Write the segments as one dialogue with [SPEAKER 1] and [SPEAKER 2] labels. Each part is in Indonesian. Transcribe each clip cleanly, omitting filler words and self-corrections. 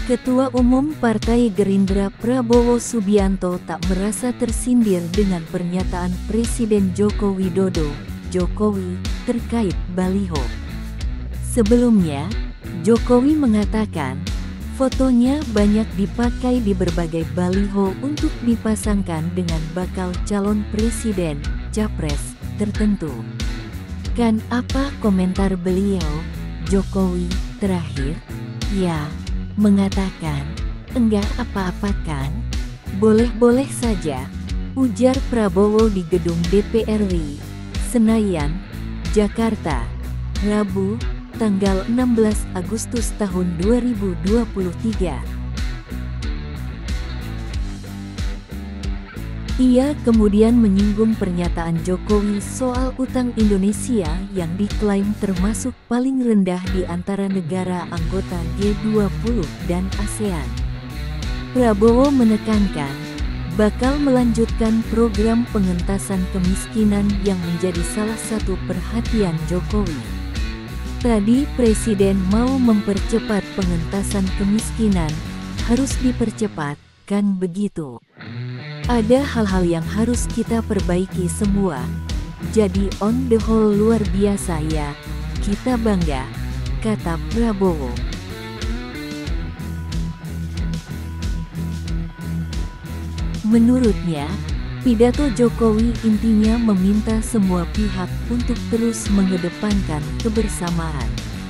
[SPEAKER 1] Ketua Umum Partai Gerindra Prabowo Subianto tak merasa tersindir dengan pernyataan Presiden Joko Widodo, Jokowi, terkait baliho. Sebelumnya, Jokowi mengatakan, fotonya banyak dipakai di berbagai baliho untuk dipasangkan dengan bakal calon presiden, capres, tertentu. Kan apa komentar beliau, Jokowi, terakhir? Ya, mengatakan, enggak apa-apa kan? Boleh-boleh saja, ujar Prabowo di gedung DPR RI, Senayan, Jakarta, Rabu, tanggal 16 Agustus tahun 2023. Ia kemudian menyinggung pernyataan Jokowi soal utang Indonesia yang diklaim termasuk paling rendah di antara negara anggota G20 dan ASEAN. Prabowo menekankan, bakal melanjutkan program pengentasan kemiskinan yang menjadi salah satu perhatian Jokowi. Tadi Presiden mau mempercepat pengentasan kemiskinan, harus dipercepat, kan begitu? Ada hal-hal yang harus kita perbaiki semua. Jadi on the whole luar biasa ya, kita bangga, kata Prabowo. Menurutnya, pidato Jokowi intinya meminta semua pihak untuk terus mengedepankan kebersamaan.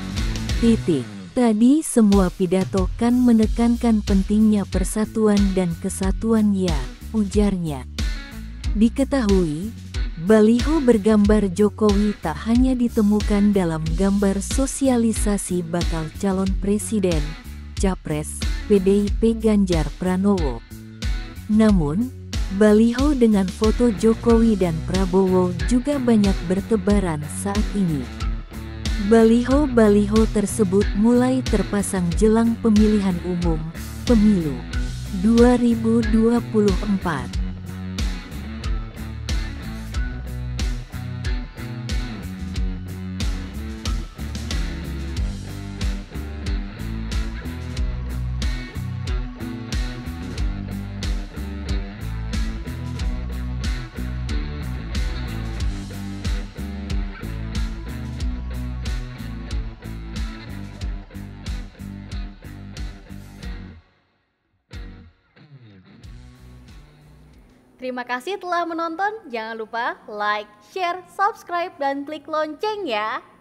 [SPEAKER 1] Tadi semua pidato kan menekankan pentingnya persatuan dan kesatuan ya, ujarnya. Diketahui, baliho bergambar Jokowi tak hanya ditemukan dalam gambar sosialisasi bakal calon presiden, capres, PDIP Ganjar Pranowo. Namun, baliho dengan foto Jokowi dan Prabowo juga banyak bertebaran saat ini. Baliho-baliho tersebut mulai terpasang jelang pemilihan umum, pemilu 2024.
[SPEAKER 2] Terima kasih telah menonton. Jangan lupa like, share, subscribe, dan klik lonceng ya.